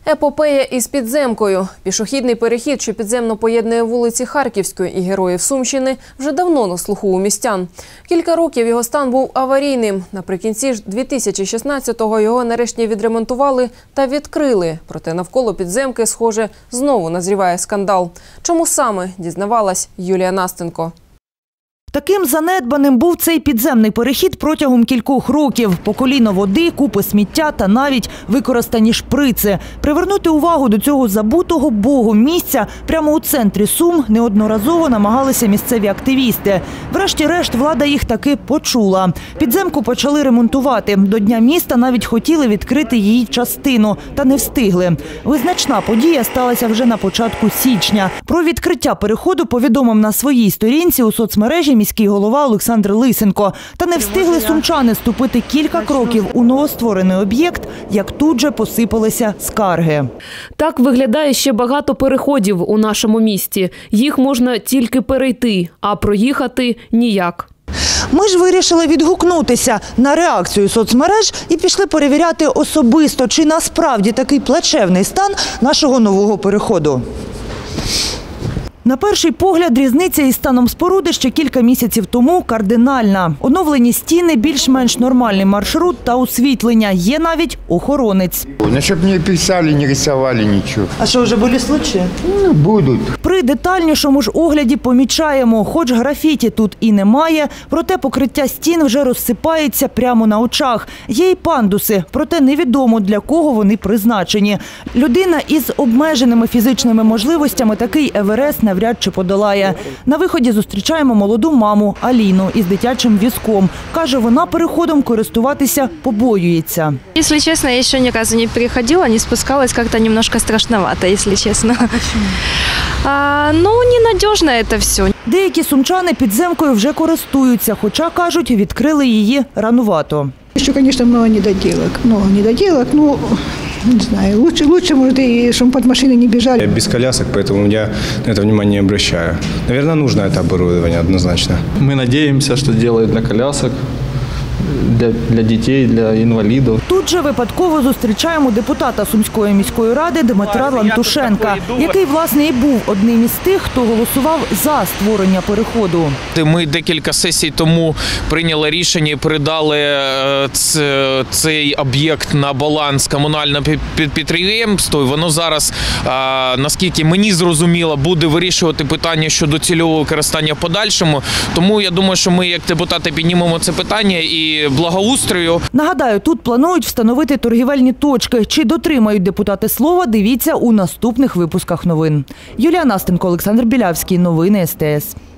Епопея із підземкою. Пішохідний перехід, що підземно поєднує вулиці Харківської і Героїв Сумщини, вже давно на слуху у містян. Кілька років його стан був аварійним. Наприкінці 2016-го його нарешті відремонтували та відкрили. Проте навколо підземки, схоже, знову назріває скандал. Чому саме, дізнавалась Юлія Настенко. Таким занедбаним був цей підземний перехід протягом кількох років. По коліно води, купи сміття та навіть використані шприци. Привернути увагу до цього забутого Богом місця прямо у центрі Сум неодноразово намагалися місцеві активісти. Врешті-решт влада їх таки почула. Підземку почали ремонтувати. До Дня міста навіть хотіли відкрити її частину, та не встигли. Визначна подія сталася вже на початку січня. Про відкриття переходу повідомив на своїй сторінці у соцмережі міський голова Олександр Лисенко. Та не встигли сумчани ступити кілька кроків у новостворений об'єкт, як тут же посипалися скарги. Так виглядає ще багато переходів у нашому місті. Їх можна тільки перейти, а проїхати – ніяк. Ми ж вирішили відгукнутися на реакцію соцмереж і пішли перевіряти особисто, чи насправді такий плачевний стан нашого нового переходу. На перший погляд, різниця із станом споруди ще кілька місяців тому кардинальна. Оновлені стіни, більш-менш нормальний маршрут та освітлення. Є навіть охоронець. Щоб не писали, не рисували нічого. А що, вже були случаї? Будуть. При детальнішому ж огляді помічаємо, хоч графіті тут і немає, проте покриття стін вже розсипається прямо на очах. Є й пандуси, проте невідомо, для кого вони призначені. Людина із обмеженими фізичними можливостями такий Еверест навряд чи подолає. На виході зустрічаємо молоду маму Аліну із дитячим візком. Каже, вона переходом користуватися побоюється. Якщо чесно, я ще ні разу не переходила, не спускалась, як-то немножко страшновато, якщо чесно. Ненадіжно це все. Деякі сумчани підземкою вже користуються, хоча, кажуть, відкрили її ранувато. Еще, конечно, много недоделок, но не знаю, лучше, может, и чтобы под машиной не бежали. Я без колясок, поэтому я на это внимание не обращаю. Наверное, нужно это оборудование однозначно. Мы надеемся, что делают для колясок, для дітей, для інвалідів. Тут же випадково зустрічаємо депутата Сумської міської ради Дмитра Лантушенка, який, власне, і був одним із тих, хто голосував за створення переходу. Ми декілька сесій тому прийняли рішення і передали цей об'єкт на баланс комунального підприємства. Воно зараз, наскільки мені зрозуміло, буде вирішувати питання щодо цільового використання в подальшому. Тому я думаю, що ми, як депутати, піднімемо це питання і благоустрою. Нагадаю, тут планують встановити торгівельні точки. Чи дотримають депутати слова, дивіться у наступних випусках новин. Юлія Настенко, Олександр Білявський. Новини СТС.